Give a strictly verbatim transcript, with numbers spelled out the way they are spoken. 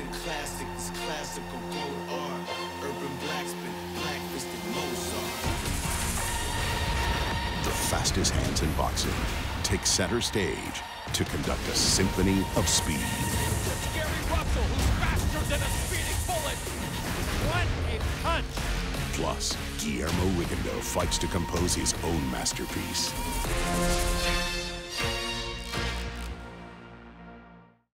the classic, this classical gold art. Urban blacksmith, black-fisted Mozart. The fastest hands in boxing take center stage to conduct a symphony of speed. Gary Russell, who's faster than a speeding bullet. What a punch! Plus, Guillermo Rigondeaux fights to compose his own masterpiece.